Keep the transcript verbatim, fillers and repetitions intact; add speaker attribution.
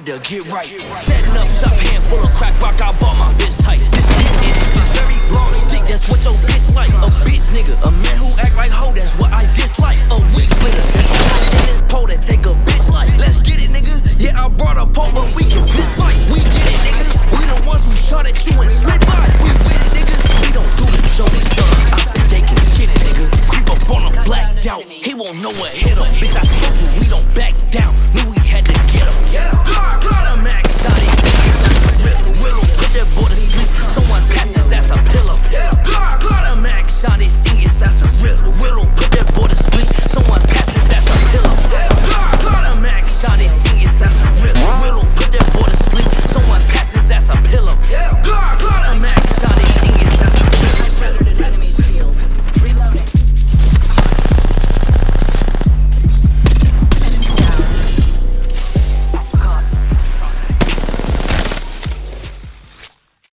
Speaker 1: had to get right. Setting up shop, handful of crack rock, I bought my fist tight. This ten inch, this very long stick, that's what your bitch like. A bitch nigga, a man who act like hoe, that's what I dislike. A wig splitter, in this pole that take a bitch like. Let's get it, nigga. Yeah, I brought a pole, but we can fist fight. We get it, nigga. We the ones who shot at you and slid by. We with it, nigga. We don't do the show each other. I said they can get it, nigga. Creep up on him, blacked out. He won't know what hit him. Bitch, I